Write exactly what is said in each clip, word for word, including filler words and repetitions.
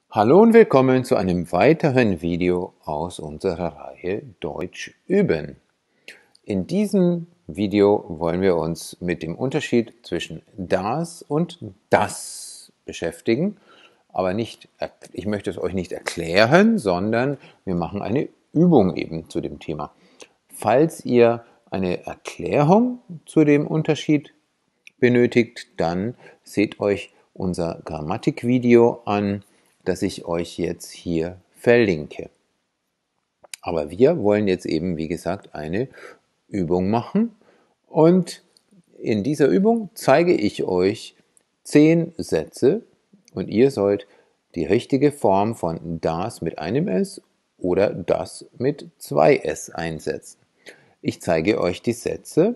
Hallo und willkommen zu einem weiteren Video aus unserer Reihe Deutsch üben. In diesem Video wollen wir uns mit dem Unterschied zwischen das und das beschäftigen, aber nicht, ich möchte es euch nicht erklären, sondern wir machen eine Übung eben zu dem Thema. Falls ihr eine Erklärung zu dem Unterschied benötigt, dann seht euch unser Grammatikvideo an, das ich euch jetzt hier verlinke. Aber wir wollen jetzt eben, wie gesagt, eine Übung machen und in dieser Übung zeige ich euch zehn Sätze und ihr sollt die richtige Form von das mit einem S oder das mit zwei S einsetzen. Ich zeige euch die Sätze.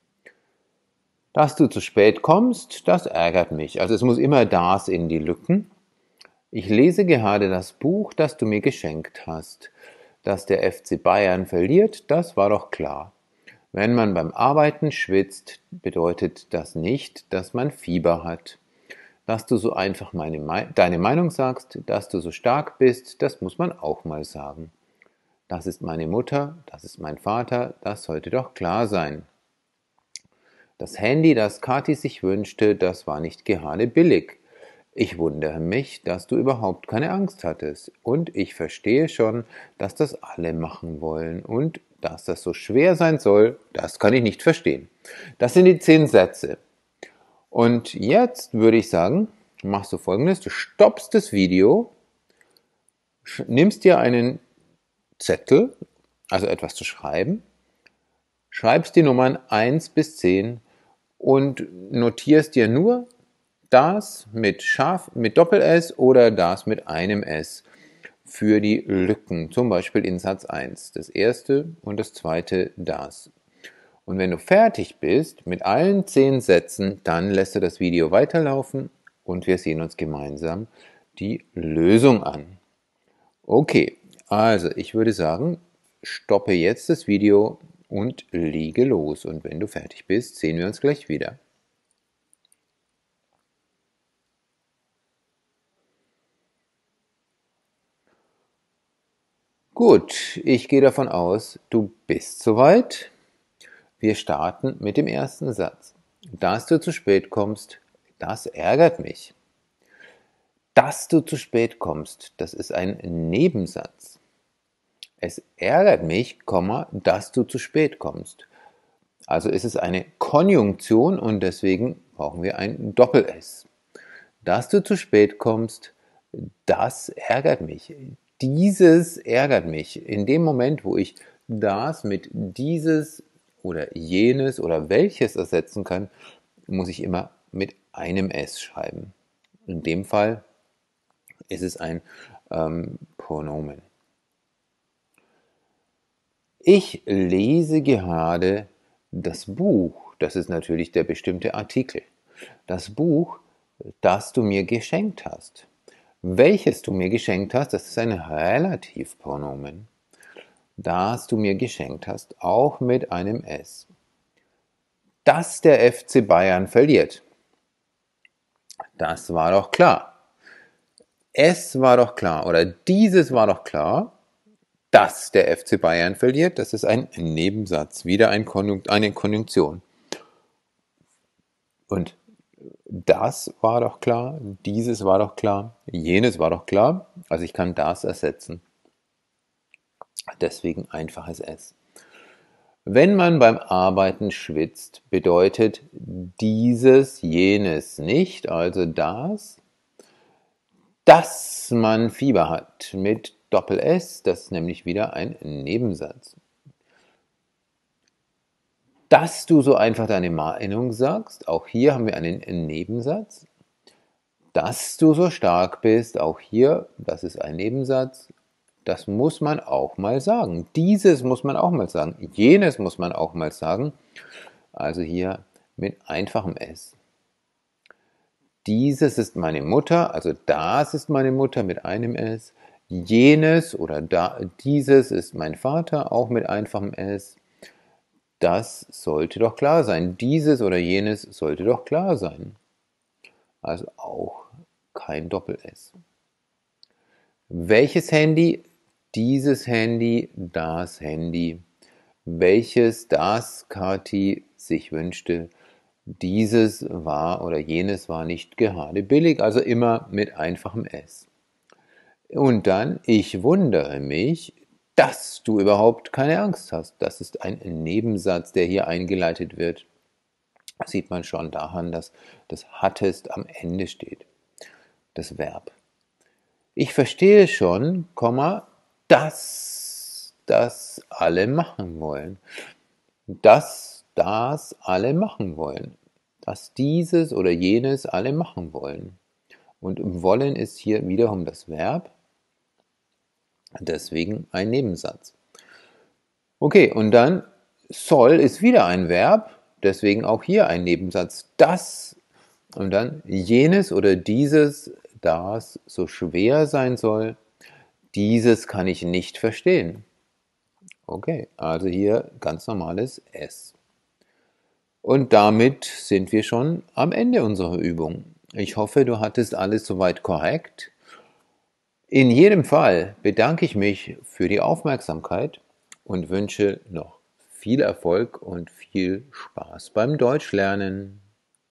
Dass du zu spät kommst, das ärgert mich. Also es muss immer das in die Lücken. Ich lese gerade das Buch, das du mir geschenkt hast. Dass der F C Bayern verliert, das war doch klar. Wenn man beim Arbeiten schwitzt, bedeutet das nicht, dass man Fieber hat. Dass du so einfach meine, deine Meinung sagst, dass du so stark bist, das muss man auch mal sagen. Das ist meine Mutter, das ist mein Vater, das sollte doch klar sein. Das Handy, das Kathi sich wünschte, das war nicht gerade billig. Ich wundere mich, dass du überhaupt keine Angst hattest. Und ich verstehe schon, dass das alle machen wollen. Und dass das so schwer sein soll, das kann ich nicht verstehen. Das sind die zehn Sätze. Und jetzt würde ich sagen, machst du Folgendes. Du stoppst das Video, nimmst dir einen Zettel, also etwas zu schreiben, schreibst die Nummern eins bis zehn und notierst dir nur das mit scharf, mit Doppel-S oder das mit einem S für die Lücken, zum Beispiel in Satz eins, das erste und das zweite das. Und wenn du fertig bist mit allen zehn Sätzen, dann lässt du das Video weiterlaufen und wir sehen uns gemeinsam die Lösung an. Okay, also ich würde sagen, stoppe jetzt das Video und lege los. Und wenn du fertig bist, sehen wir uns gleich wieder. Gut, ich gehe davon aus, du bist soweit. Wir starten mit dem ersten Satz. Dass du zu spät kommst, das ärgert mich. Dass du zu spät kommst, das ist ein Nebensatz. Es ärgert mich, dass du zu spät kommst. Also ist es eine Konjunktion und deswegen brauchen wir ein Doppel-S. Dass du zu spät kommst, das ärgert mich. Dieses ärgert mich. In dem Moment, wo ich das mit dieses oder jenes oder welches ersetzen kann, muss ich immer mit einem S schreiben. In dem Fall ist es ein ähm, Pronomen. Ich lese gerade das Buch. Das ist natürlich der bestimmte Artikel. Das Buch, das du mir geschenkt hast. Welches du mir geschenkt hast, das ist ein Relativpronomen. Das du mir geschenkt hast, auch mit einem S. Dass der F C Bayern verliert, das war doch klar. Es war doch klar oder dieses war doch klar, dass der F C Bayern verliert, das ist ein Nebensatz, wieder ein Konjunkt, eine Konjunktion. Und das war doch klar, dieses war doch klar, jenes war doch klar, also ich kann das ersetzen. Deswegen einfaches S. Wenn man beim Arbeiten schwitzt, bedeutet dieses jenes nicht, also das, dass man Fieber hat mit Doppel-S, das ist nämlich wieder ein Nebensatz. Dass du so einfach deine Meinung sagst, auch hier haben wir einen Nebensatz. Dass du so stark bist, auch hier, das ist ein Nebensatz. Das muss man auch mal sagen. Dieses muss man auch mal sagen. Jenes muss man auch mal sagen. Also hier mit einfachem S. Dieses ist meine Mutter, also das ist meine Mutter mit einem S. Jenes oder da, dieses ist mein Vater, auch mit einfachem S. Das sollte doch klar sein. Dieses oder jenes sollte doch klar sein. Also auch kein Doppel-S. Welches Handy? Dieses Handy, das Handy. Welches das Kathi sich wünschte, dieses war oder jenes war nicht gerade billig, also immer mit einfachem S. Und dann, ich wundere mich, dass du überhaupt keine Angst hast. Das ist ein Nebensatz, der hier eingeleitet wird. Das sieht man schon daran, dass das hattest am Ende steht, das Verb. Ich verstehe schon, dass das alle machen wollen. Dass das alle machen wollen. Dass dieses oder jenes alle machen wollen. Und wollen ist hier wiederum das Verb. Deswegen ein Nebensatz. Okay, und dann soll ist wieder ein Verb. Deswegen auch hier ein Nebensatz. Das und dann jenes oder dieses, das so schwer sein soll. Dieses kann ich nicht verstehen. Okay, also hier ganz normales S. Und damit sind wir schon am Ende unserer Übung. Ich hoffe, du hattest alles soweit korrekt. In jedem Fall bedanke ich mich für die Aufmerksamkeit und wünsche noch viel Erfolg und viel Spaß beim Deutschlernen.